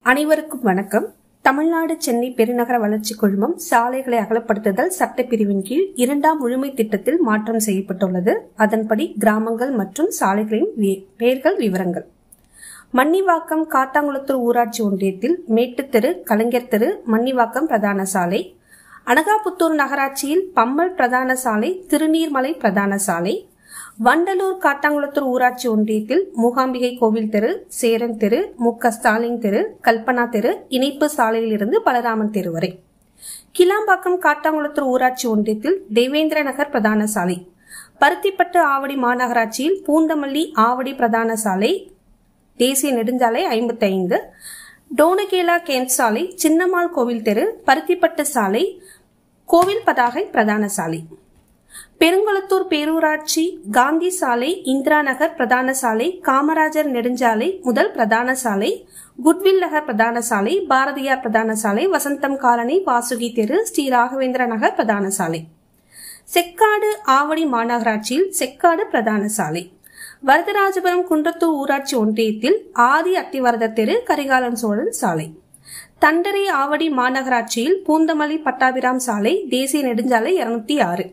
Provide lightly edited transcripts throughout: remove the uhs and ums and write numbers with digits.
அனைவருக்கும் வணக்கம். தமிழ்நாடு சென்னை பெருநகர வளர்ச்சி குழுமம் சாலைகளை அகலப்படுத்துதல் சட்டப்பிரிவின் கீழ் 2ஆம் முழுமை திட்டத்தில் மாற்றம் செய்யப்பட்டுள்ளது. அதன்படி கிராமங்கள் மற்றும் சாலைகளின் பெயர்கள் விவரங்கள்: மன்னிவாக்கம் காட்டாங்குளத்தூர் ஊராட்சி ஒன்றியத்தில் மேட்டுத்தெரு, கலைஞர் தெரு, மன்னிவாக்கம் பிரதான சாலை. அனகாபுத்தூர் நகராட்சியில் பம்மல் பிரதான சாலை, திருநீர்மலை பிரதான சாலை. வண்டலூர் காட்டாங்குளத்தூர் ஊராட்சி ஒன்றியத்தில் மூகாம்பிகை கோவில் தெரு, சேரன் தெரு, முக ஸ்டாலின் தெரு, கல்பனா தெரு, இணைப்பு சாலையில் இருந்து பலராமன் தெரு வரை. கிளாம்பாக்கம் காட்டாங்குளத்தூர் ஊராட்சி ஒன்றியத்தில் தேவேந்திர நகர் பிரதான சாலை. பருத்திப்பட்டு ஆவடி மாநகராட்சியில் பூந்தமல்லி ஆவடி பிரதான சாலை, தேசிய நெடுஞ்சாலை 55. டோனகேலா கேம்ப் சாலை, சின்னம்மாள் கோவில் தெரு, பருத்திப்பட்டு சாலை, கோவில் பதாகை பிரதான சாலை. பெருங்கலத்தூர் பேரூராட்சி காந்தி சாலை, இந்திரா நகர் பிரதான சாலை, காமராஜர் நெடுஞ்சாலை முதல் பிரதான சாலை, குட்வில் நகர் பிரதான சாலை, பாரதியார் பிரதான சாலை, வசந்தம் காலனி, வாசுகி தெரு, ஸ்ரீ ராகவேந்திர நகர் பிரதான சாலை. செக்காடு ஆவடி மாநகராட்சியில் செக்காடு பிரதான சாலை. வரதராஜபுரம் குன்றத்தூர் ஊராட்சி ஒன்றியத்தில் ஆதி அத்திவரதர் தெரு, கரிகாலன் சோழன் சாலை. தண்டரை ஆவடி மாநகராட்சியில் பூந்தமல்லி பட்டாபிராம் சாலை, தேசிய நெடுஞ்சாலை 206.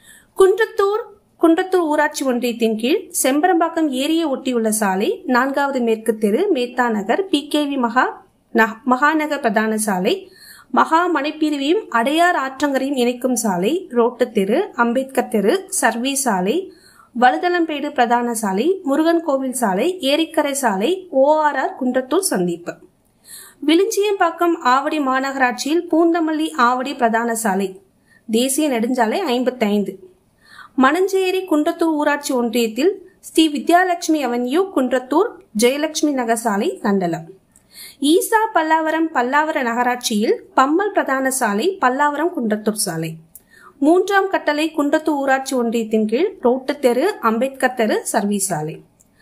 குன்றத்தூர் ஊராட்சி ஒன்றியத்தின் கீழ் செம்பரம்பாக்கம் ஏரியை ஒட்டியுள்ள சாலை, 4வது மேற்கு தெரு, மேத்தா நகர், பிகேவி மகாநகர் பிரதான சாலை, மகா மனைப்பிரிவையும் அடையார் ஆற்றங்கரையும் இணைக்கும் சாலை, ரோட்டு தெரு, அம்பேத்கர் தெரு, சர்வீஸ் சாலை, வழுதலம்பேடு பிரதான சாலை, முருகன் கோவில் சாலை, ஏரிக்கரை சாலை, ORR குன்றத்தூர் சந்திப்பு. விலிஞ்சியம்பாக்கம் ஆவடி மாநகராட்சியில் பூந்தமல்லி ஆவடி பிரதான சாலை, தேசிய நெடுஞ்சாலை 55. மணஞ்சேரி குன்றத்தூர் ஊராட்சி ஒன்றியத்தில் ஸ்ரீ வித்யாலட்சுமி அவென்யூ குன்றத்தூர், ஜெயலட்சுமி நகர் சாலை, தண்டலம். ஈசா பல்லாவர நகராட்சியில் பம்மல் பிரதான சாலை, பல்லாவரம் குன்றத்தூர் சாலை. மூன்றாம்கட்டளை குன்றத்தூர் ஊராட்சி ஒன்றியத்தின் கீழ் ரோட்டு தெரு, அம்பேத்கர் தெரு, சர்வீஸ் சாலை.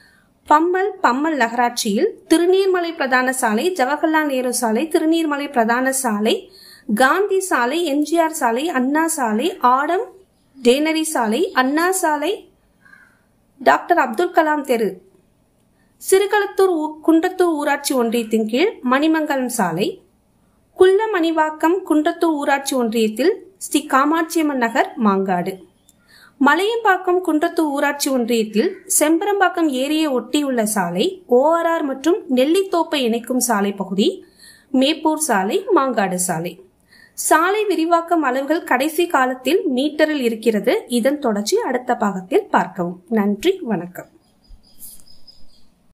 பம்மல் நகராட்சியில் திருநீர்மலை பிரதான சாலை, ஜவஹர்லால் நேரு சாலை, திருநீர்மலை பிரதான சாலை, காந்தி சாலை, எம்ஜிஆர் சாலை, அண்ணா சாலை, ஆடம் டேனரி சாலை, அண்ணா சாலை, டாக்டர் அப்துல் கலாம் தெரு. சிறுகலத்தூர் குன்றத்தூர் ஊராட்சி ஒன்றியத்தின் கீழ் மணிமங்கலம் சாலை. குள்ளமணிவாக்கம் குன்றத்தூர் ஊராட்சி ஒன்றியத்தில் ஸ்ரீ காமாட்சியம்மன் நகர், மாங்காடு. மலையம்பாக்கம் குன்றத்தூர் ஊராட்சி ஒன்றியத்தில் செம்பரம்பாக்கம் ஏரியை ஒட்டியுள்ள சாலை, ORR மற்றும் நெல்லித்தோப்பை இணைக்கும் சாலை பகுதி, மேப்பூர் சாலை, மாங்காடு சாலை. சாலை விரிவாக்கம் அளவுகள் கடைசி காலத்தில் மீட்டரில் இருக்கிறது. இதன் தொடர்ச்சி அடுத்த பாகத்தில் பார்க்கவும். நன்றி, வணக்கம்.